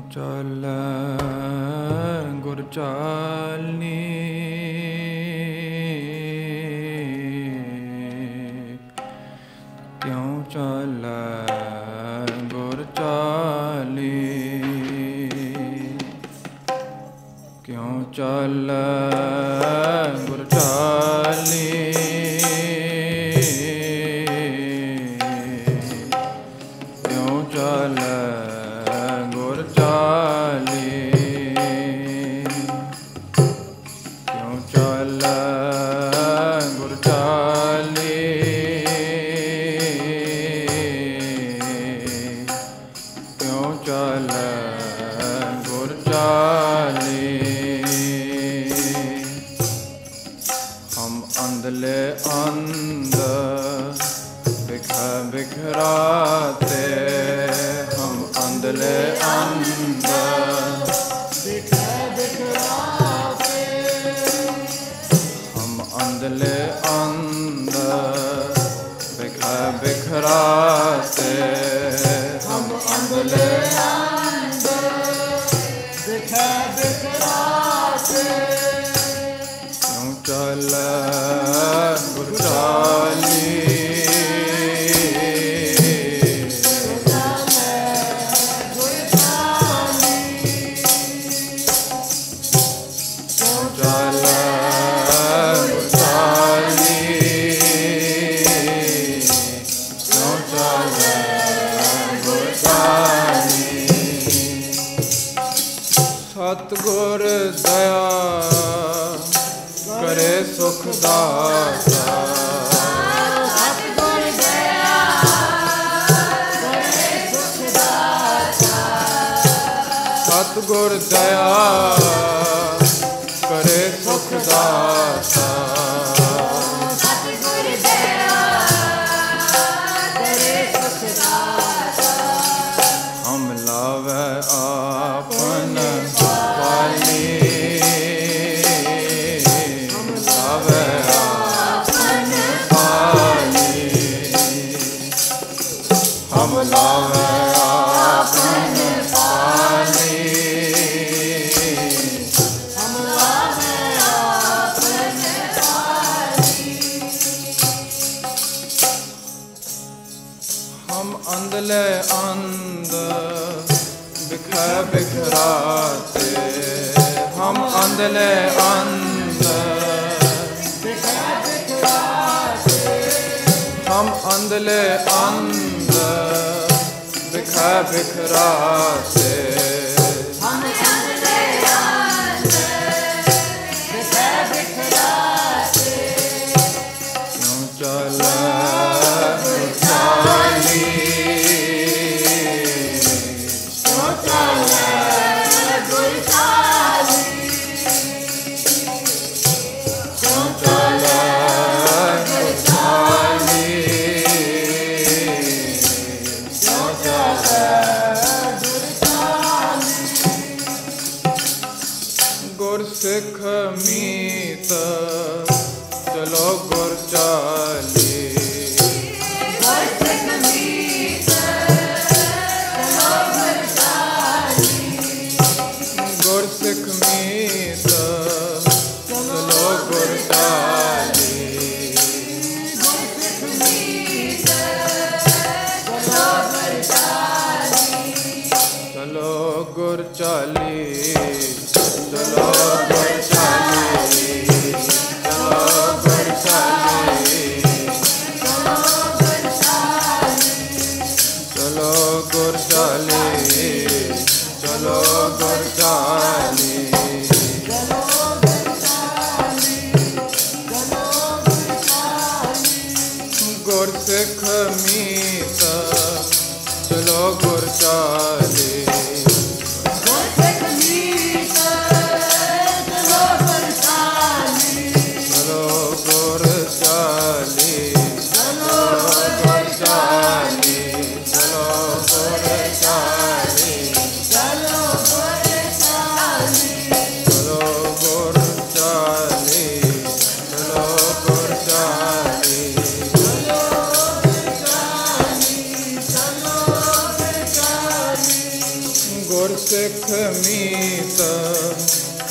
चल गुर चालनी क्यों चल गुर चाली क्यों चल गुर चाली क्यों चल गुर चाली क्यों चल गुर चाली क्यों चल गुर चाली हम अंधले अंध बिखराते हम अंधले अंध हम अंधले अंध बिखराते हम अंधले अंध बिखराते क्यों चल गुर चाली सतगुर दया करे सुख दाता सतगुर दया करे सुख दाता सतगुर दया करे सुख दाता सतगुर दया करे सुख दाता हम लावे आपन हम लावे आपन पानी हम लावे आपन पानी हम अंधले अंध बिखराते हम अंधले अंध हम अंधले अंध बिखराते हम अंधले अंध बिखराते क्यों चल गुर चाली क्यों चल गुर चाली क्यों चल गुर चाली गुर सिख मीत चलो गुर चाली गुर सिख मीत चलो गुर चाली गुर सिख मीत चलो गुर चाली गुर सिख मीत चलो गुर चाली चलो गुर चाली चलो गुर चाली चलो गुर चाली चलो गुर चाली चलो गुर चाली चलो गुर चाली चलो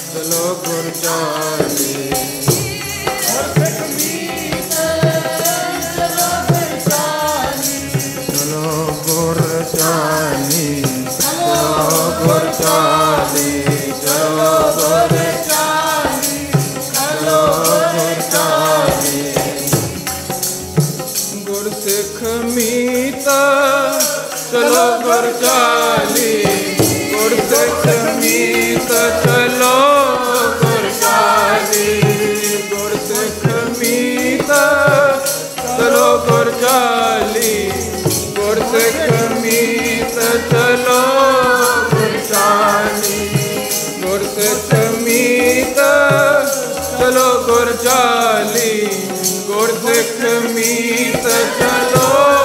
चलो गुर चाली। चलो गुर चाली, चलो गुर चाली, चलो गुर चाली, चलो गुर चाली। गुर सिख मीता चलो गुर चाली, गुर सिख मीता चलो गुर चाली, गुर सिख मीता चलो गुर चाली, गुर सिख मीता चलो गुर चाली, गुर सिख मीता चलो गुर चाली, गुर सिख मीता चलो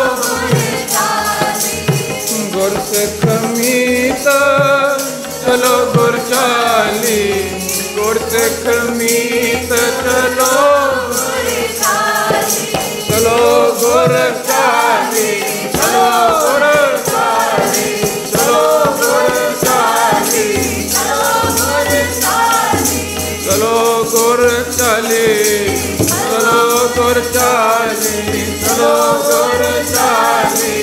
गुर सिख मीता चलो गुर चाली, गुर सिख मीता चलो चलो गुर चाली, चलो गुर चाली, चलो गुर चाली, चलो गुर चाली, चलो गुर चाली, चलो गुर चाली।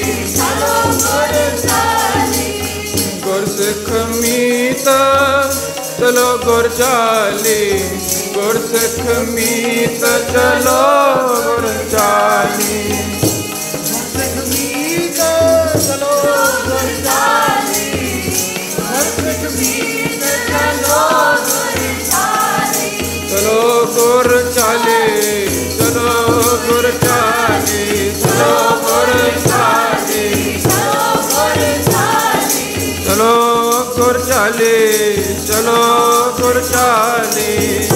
गुर सिख मीता चलो गुर चाली, गुर सिख मीता चलो गुर चाली, सिख मीता चलो गुर चाली, सिख मीता चलो गुर चाली, चलो गुर चाली, चलो गुर चाली, चलो गुर चाली, चलो गुर चाली, चलो गुर चाली।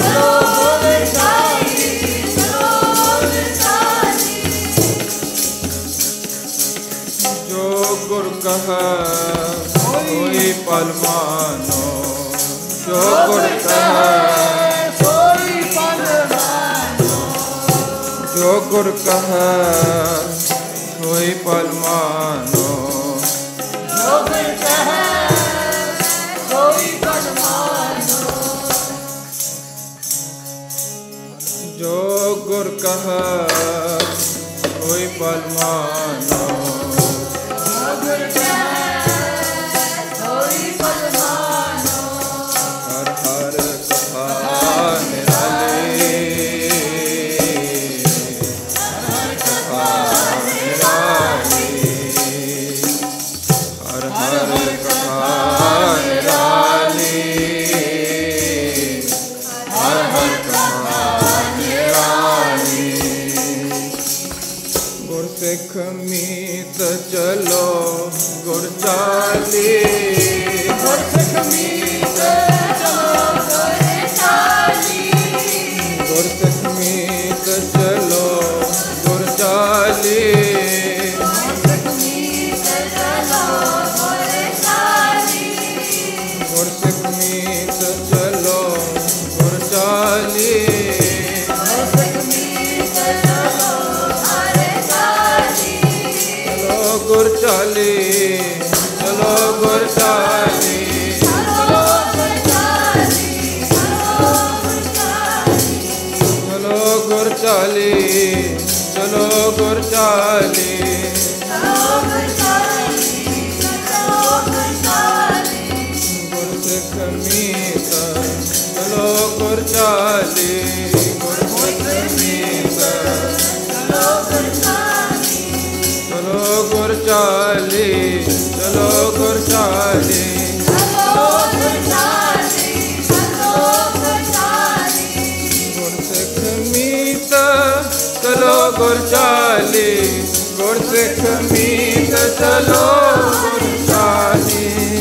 जो गुर कहा कोई पल मानो, जो गुर कहा कोई पल मानो, जो गुर कहा कोई पल मानो, जो गुर कहा कोई पल मानो, जो गुर कहा कोई पल मानो, जो गुर कहा कोई पल मानो, हर हर कथा निराली, हर कथा निराली, हर हर कथा निराली, हर हर कथा निराली। गुर सिख मीत चलो गुर चाली, गुर सिख मीता चलो गुर चाली, गुर सिख मीत चलो गुर चाली, गुर सिख मीता चलो गुर चाली, गुर सिख मीत चलो गुर चाली, गुर सिख मीता चलो गुर चाली, चलो गुर चाली, चलो गुर चाली, चलो गुर चाली, चलो गुर चाली, चलो गुर चाली। चलो गुर चाली, चलो गुर चाली, गुर सिख मीता चलो गुर चाली, गुर सिख मीता चलो गुर चाली, चलो गुर चाली, चलो गुर चाली, चलो गुर चाली, चलो गुर चाली, गुर सिख मीता चलो गुर चाली, गुर सिख मीता चलो गुर चाली,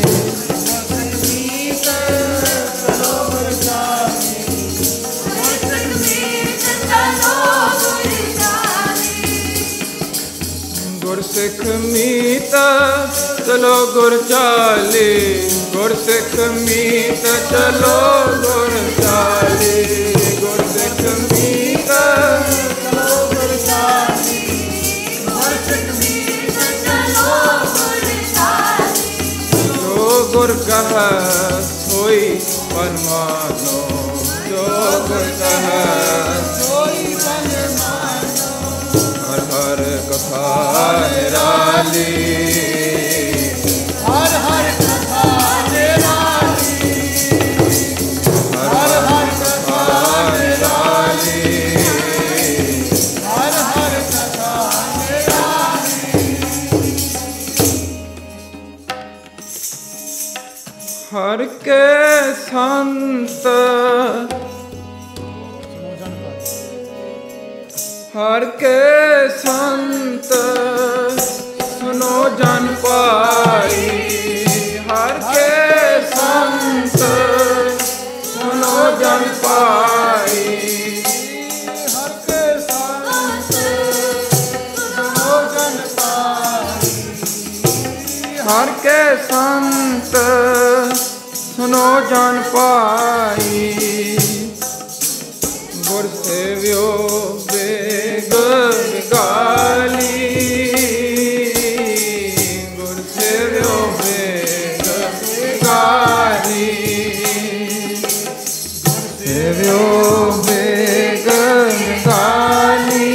गुर सिख मीता चलो गुर चाली, गुर सिख मीता चलो गुर चाली, गुर सिख मीता चलो गुर चाली, गुर सिख मीता चलो गुर चाली, जो गुर कहा सोई मन मानो जोग कह कोई मन मानो हर हर कथा निराली हर हर कथा निराली हर हर कथा निराली हर हर कथा निराली हर के संत हर के संत सुनो जन पाई हर के संत सुनो जन पाई हर के संत सुनो जन पाई हर के संत सुनो जन पाई गुर सेव्यो बेग गाली गुर सेव्यो बेग गाली सेव्यो बेग गाली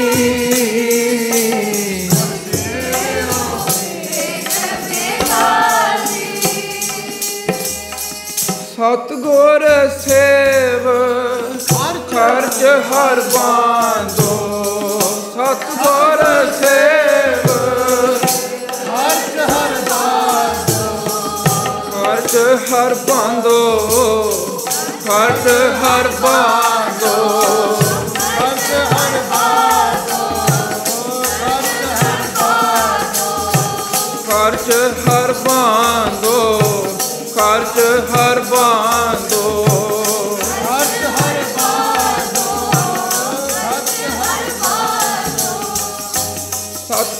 सतगुर सेव खर्च हर बांधो सतगुर सेव हर्ष हर बांधो खर्च हर बांधो खर्च हर बांधो हर्ष हर बांधो हर्ष हर बांधो खर्च हर बांधो खर्च हर बांधो हर्ष हर बांधो सत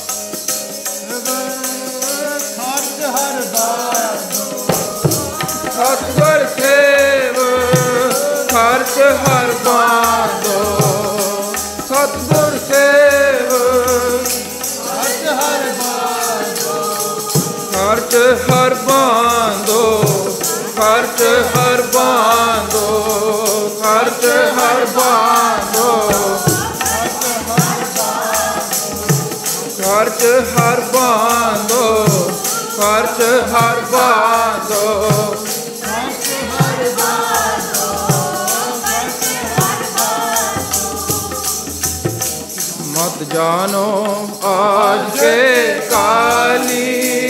हर्ष हर बांधो सतगुर सेव खर्च हर बांधो सतगुर सेव हर्ष हर बांधो खर्च हर बांधो खर्च हर बांधो खर्च हर बांधो खर्च हर बांधो खर्च हर बांधो हर्ष हर बांधो मत जानो आज के काली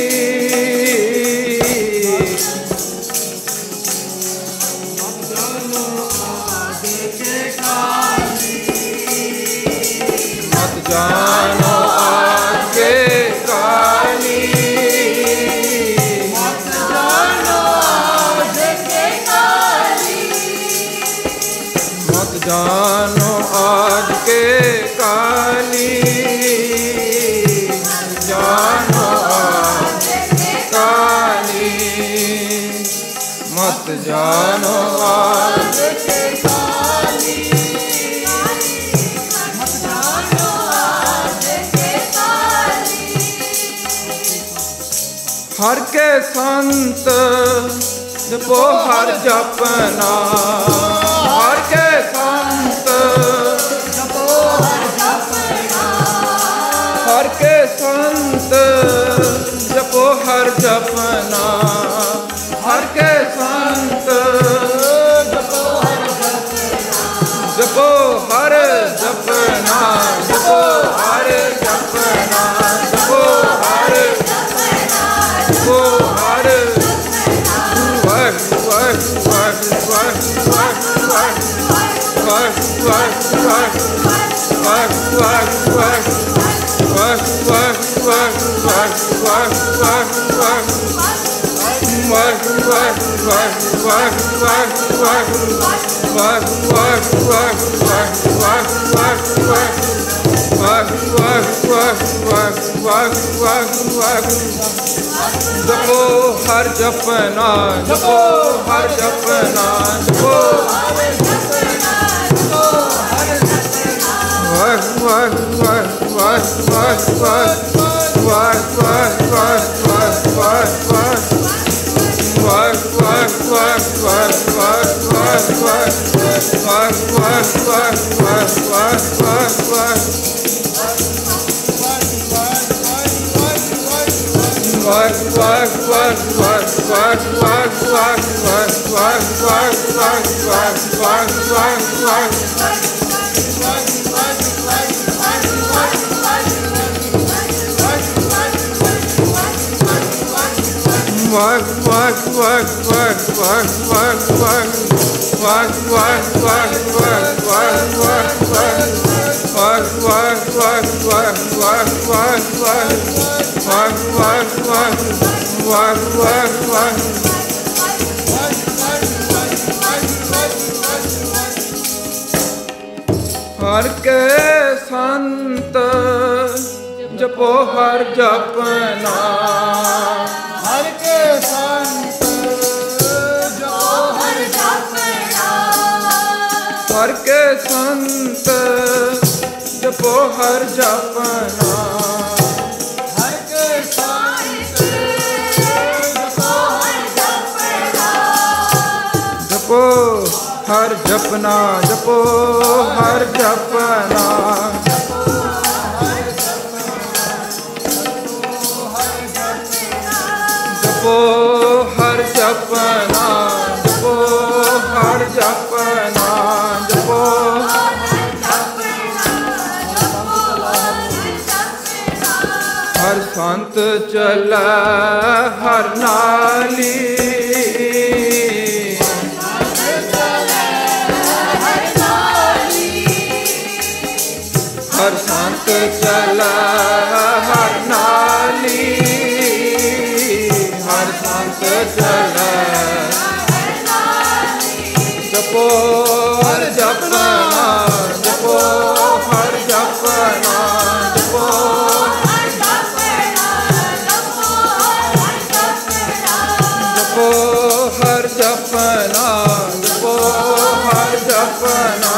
मत जानो आज के काली मत जानो आज के काली मत जानो आज के काली जानो आज काली मत जानो आज के काली मत जानो आज के काली हर के संत जपो हर जपना हर के संत जपो हर जपना हर के संत जपो हर जपना हर के संत जपो हर जपना जपो हर जपना जपो हर जपना जपो हर जपो हर जपो हर जपना जपो हर जपना जपो हर के संत जपो हर जपना, हर के संत जपो हर जपना, हर के संत जपो हर जपना, हर के संत जपो हर जपना, जपो हर जपना, जपो हर जपना, जपो हर जपना, जपो हर जपना, जपो हर संत चला हर नाली, हर संत चला हर नाली, हर संत चला जपो हर जपना, जपो हर जपना, जपो जपो हर जपना, जपो हर जपना,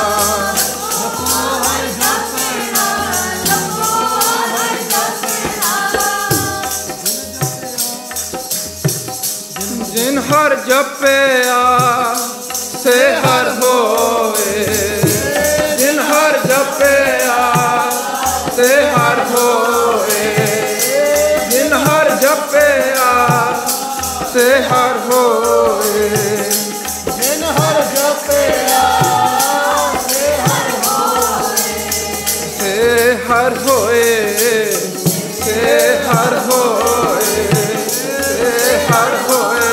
जिन हर जपया से हर होए, जिन हर जपया से हर होए, जिन हर जपया से हर होए, जिन हर जपया से हर होए, से हर होए, से हर होए, से हर होए,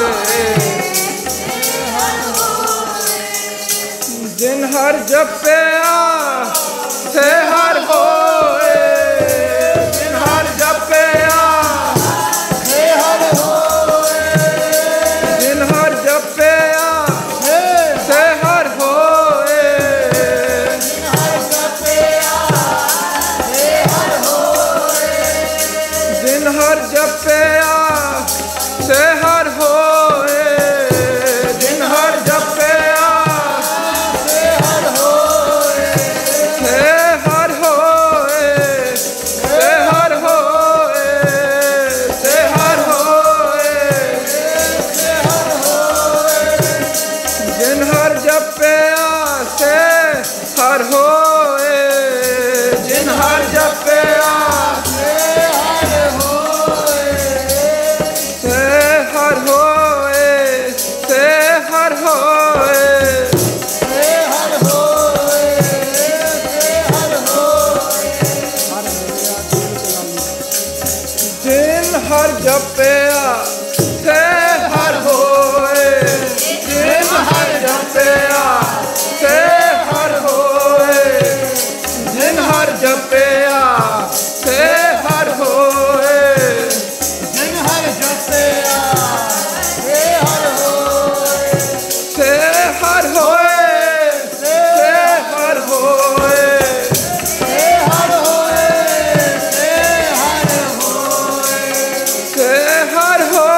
जिन हर जपया से हर होए, जिन हर जपया से हर होए, जिन हर जपया से हर होए, जिन हर जपया से हर होए, जिन हर जपया से हर होए, जिन हर जपया से हर होए, से हर होए, से हर होए, से हर होए, से हर होए, जिन हर जपया से हर होए, जिन हर जपया से हर होए, से हर होए, से हर होए, से हर होए, से हर होए, जिन हर जपया से हर होए, जिन हर जपया से हर होए, जिन हर जपया से हर होए, जिन हर जपया से हर होए, से हर होए, से हर होए, से हर होए, से हर होए, से हर होए,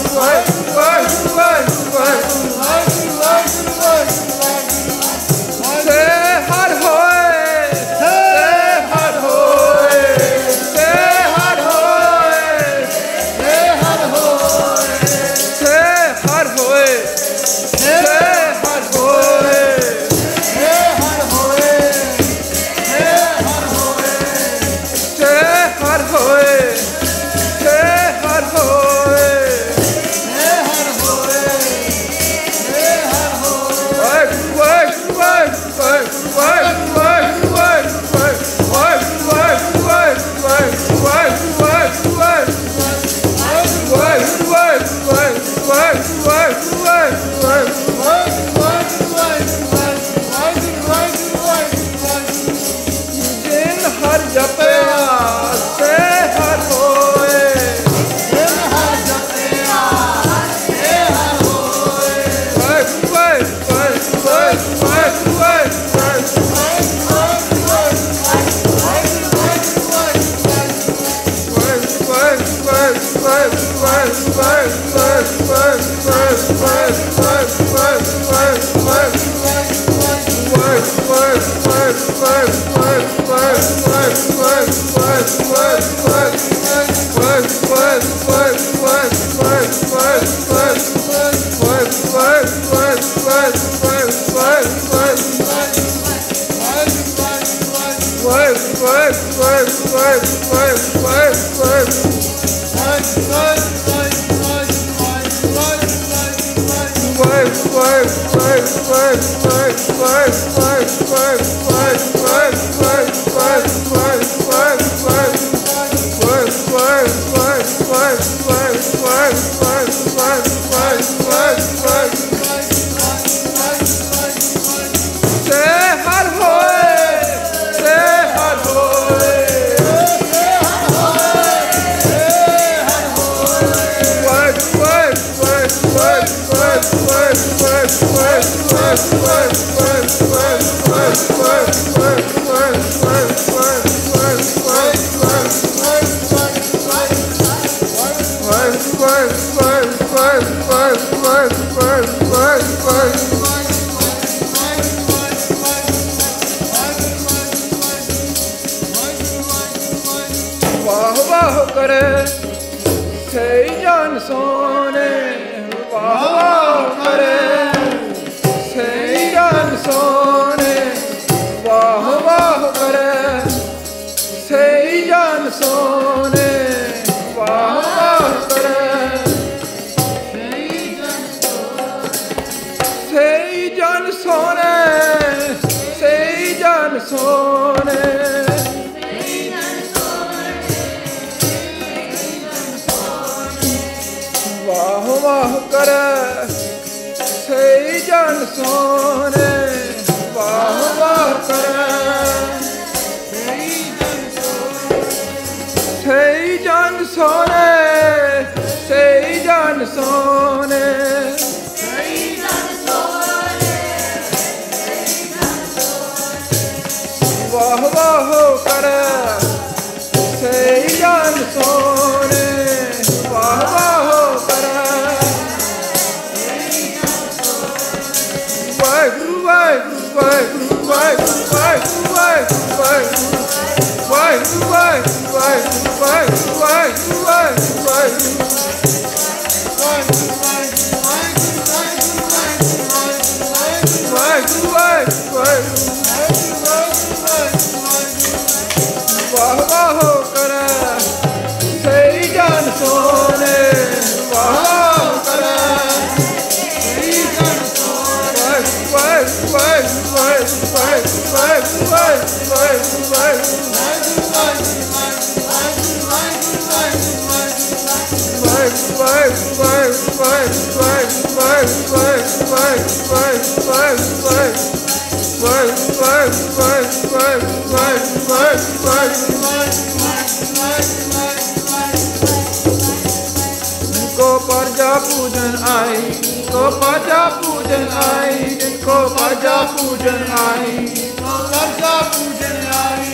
इनको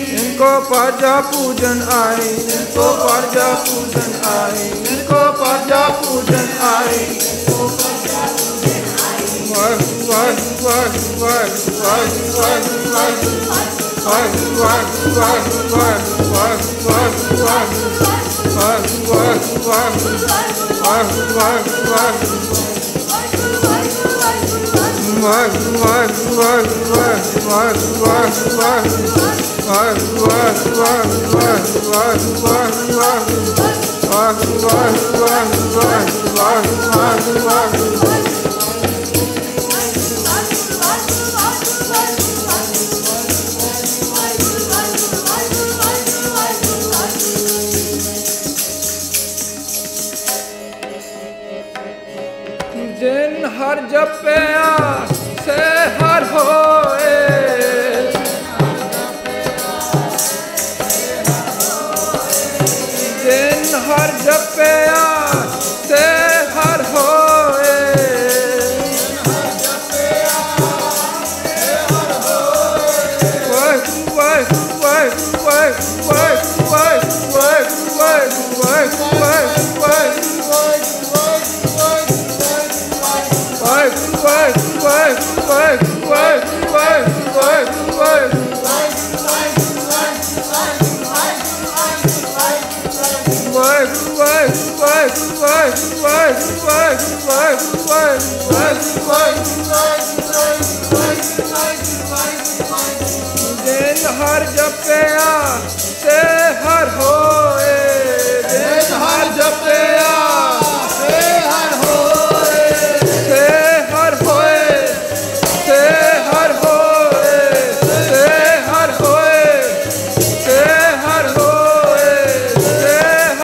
इनको प्रजा पूजन आई, इनको प्रजा पूजन आई, इनको प्रजा पूजन आई। वाह वाह वाह वाह वाह वाह वाह वाह वाह वाह वाह वाह वाह वाह वाह वाह वाह वाह वाह जिन हर जपया से हर होए, जिन हर जपया से हर होए, वाह वाह वाह वाह वाह वाह वाह वाह वाह वाह वाह जिन हर जपया से हर होए,